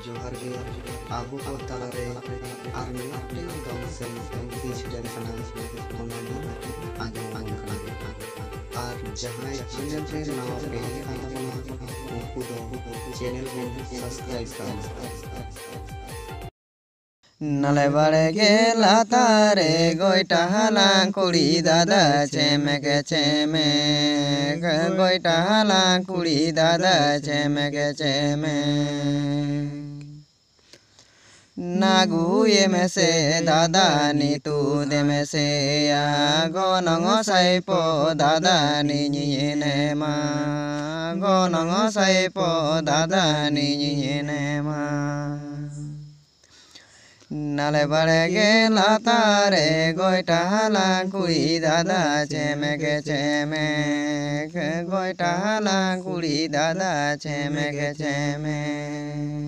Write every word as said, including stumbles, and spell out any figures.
जोहार गे आबो को तालारे आर मिदटें दम से तीस हजार खाना ओना दो आंजम आंजम आर जहां चैनल पे नाव पे उनको दो चैनल को सब्सक्राइब करो नले बड़े गेला तारे गोइटा हालां कुड़ी दादा चेमेक चेमेक गोइटा हालां कुड़ी दादा चेमेक चेमेक नागु में से दादा नीतू दे में से या गोनंग साइपो दादा नीने मा गोनंग साइपो दादा नीने मा नाले बड़े गेला तारे गोइटा हालां कुड़ी दादा चेमेक चेमेक गोइटा हालां कुड़ी दादा चेमेक चेमेक